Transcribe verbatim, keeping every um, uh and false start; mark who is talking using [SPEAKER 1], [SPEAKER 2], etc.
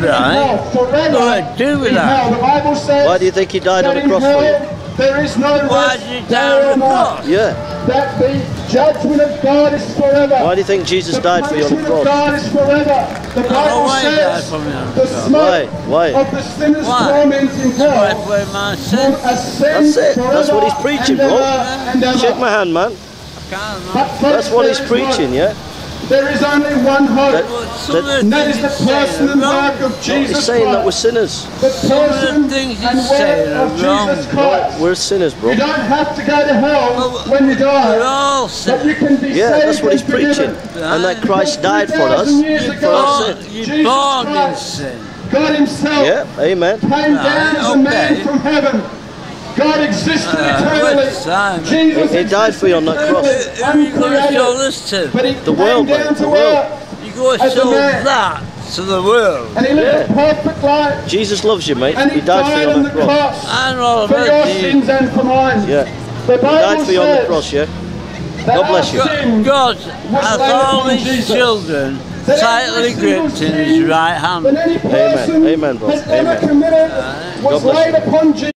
[SPEAKER 1] right. Nothing to do with that.
[SPEAKER 2] The Bible says,
[SPEAKER 3] Why do you think he died on the cross for you?
[SPEAKER 2] there is no
[SPEAKER 1] Why
[SPEAKER 2] rest
[SPEAKER 1] did he
[SPEAKER 2] day
[SPEAKER 1] die
[SPEAKER 2] or
[SPEAKER 1] on the
[SPEAKER 2] night.
[SPEAKER 1] cross?
[SPEAKER 3] Yeah.
[SPEAKER 2] That the judgment of God is forever.
[SPEAKER 3] Why do you think Jesus
[SPEAKER 2] The
[SPEAKER 3] died for you on the
[SPEAKER 2] punishment of
[SPEAKER 3] cross?
[SPEAKER 2] God is forever. The Bible
[SPEAKER 1] why he died
[SPEAKER 2] says
[SPEAKER 1] for me on the
[SPEAKER 2] the
[SPEAKER 1] cross.
[SPEAKER 2] smoke
[SPEAKER 3] Why? Why?
[SPEAKER 2] of the sinner's
[SPEAKER 1] Why?
[SPEAKER 2] torment in
[SPEAKER 1] Wipe
[SPEAKER 2] hell
[SPEAKER 1] away my
[SPEAKER 2] will
[SPEAKER 1] sins.
[SPEAKER 2] ascend
[SPEAKER 3] That's it.
[SPEAKER 2] forever
[SPEAKER 3] That's what he's preaching,
[SPEAKER 2] and
[SPEAKER 3] bro.
[SPEAKER 2] ever and ever.
[SPEAKER 3] Shake my hand, man.
[SPEAKER 1] Can't,
[SPEAKER 2] But
[SPEAKER 1] man.
[SPEAKER 2] folks,
[SPEAKER 3] That's what
[SPEAKER 2] there
[SPEAKER 3] he's
[SPEAKER 2] is
[SPEAKER 3] preaching,
[SPEAKER 2] hope.
[SPEAKER 3] yeah?
[SPEAKER 2] There is only one hope.
[SPEAKER 3] That-
[SPEAKER 1] But some of the
[SPEAKER 2] And that is
[SPEAKER 1] things
[SPEAKER 2] the
[SPEAKER 1] he's
[SPEAKER 2] person
[SPEAKER 1] saying
[SPEAKER 2] and
[SPEAKER 1] are wrong.
[SPEAKER 2] work of
[SPEAKER 3] No,
[SPEAKER 2] Jesus
[SPEAKER 3] he's saying that we're
[SPEAKER 2] Christ.
[SPEAKER 3] sinners.
[SPEAKER 2] The
[SPEAKER 1] Some of the
[SPEAKER 2] person
[SPEAKER 1] things he's
[SPEAKER 2] and
[SPEAKER 1] saying
[SPEAKER 2] work
[SPEAKER 1] are
[SPEAKER 2] of
[SPEAKER 1] wrong.
[SPEAKER 2] Jesus Christ.
[SPEAKER 3] We're sinners, bro.
[SPEAKER 2] You don't have to go to hell
[SPEAKER 1] Well,
[SPEAKER 2] when you
[SPEAKER 1] We're
[SPEAKER 2] die,
[SPEAKER 1] all
[SPEAKER 2] but
[SPEAKER 1] sinners.
[SPEAKER 2] you can be
[SPEAKER 3] Yeah,
[SPEAKER 2] saved
[SPEAKER 3] that's what he's
[SPEAKER 2] and forgiven.
[SPEAKER 3] preaching. And that Christ died for us,
[SPEAKER 2] Years
[SPEAKER 1] You're
[SPEAKER 2] ago,
[SPEAKER 3] for our
[SPEAKER 1] born,
[SPEAKER 3] sin.
[SPEAKER 1] you're
[SPEAKER 2] Jesus
[SPEAKER 1] born in
[SPEAKER 2] Christ,
[SPEAKER 1] sin.
[SPEAKER 2] God himself
[SPEAKER 3] Yeah, amen.
[SPEAKER 2] came down as a man
[SPEAKER 1] okay.
[SPEAKER 2] from heaven. God existed
[SPEAKER 1] Uh,
[SPEAKER 2] eternally.
[SPEAKER 1] which time?
[SPEAKER 2] Jesus
[SPEAKER 3] He- he died for you on that cross.
[SPEAKER 2] existed
[SPEAKER 1] Who are you going to show
[SPEAKER 2] uncreated,
[SPEAKER 1] this to?
[SPEAKER 2] but he
[SPEAKER 3] The
[SPEAKER 2] came
[SPEAKER 3] world,
[SPEAKER 2] down
[SPEAKER 3] mate,
[SPEAKER 2] to
[SPEAKER 3] the world.
[SPEAKER 2] earth,
[SPEAKER 1] You go and
[SPEAKER 2] as a
[SPEAKER 1] show
[SPEAKER 2] man.
[SPEAKER 1] that to the world.
[SPEAKER 2] and he lived a perfect life,
[SPEAKER 3] Jesus loves you, mate.
[SPEAKER 2] and
[SPEAKER 3] He
[SPEAKER 2] he
[SPEAKER 3] died for you
[SPEAKER 2] died
[SPEAKER 3] on the cross.
[SPEAKER 2] cross
[SPEAKER 1] I know
[SPEAKER 2] for your
[SPEAKER 1] about you.
[SPEAKER 2] sins and for mine.
[SPEAKER 3] Yeah.
[SPEAKER 2] The
[SPEAKER 3] He
[SPEAKER 2] Bible
[SPEAKER 3] died for you on the
[SPEAKER 2] says
[SPEAKER 3] cross, yeah?
[SPEAKER 2] that
[SPEAKER 3] God bless
[SPEAKER 2] our
[SPEAKER 3] you.
[SPEAKER 2] sin
[SPEAKER 1] God
[SPEAKER 2] was
[SPEAKER 1] has
[SPEAKER 2] laid
[SPEAKER 1] all
[SPEAKER 2] upon
[SPEAKER 1] his
[SPEAKER 2] Jesus.
[SPEAKER 1] children
[SPEAKER 2] That
[SPEAKER 1] tightly
[SPEAKER 2] every single
[SPEAKER 1] gripped in
[SPEAKER 2] sin
[SPEAKER 1] his right hand.
[SPEAKER 2] that any person
[SPEAKER 3] Amen. Amen, bro.
[SPEAKER 2] has ever
[SPEAKER 3] Amen.
[SPEAKER 2] committed was
[SPEAKER 3] God bless
[SPEAKER 2] laid
[SPEAKER 3] you.
[SPEAKER 2] upon Jesus.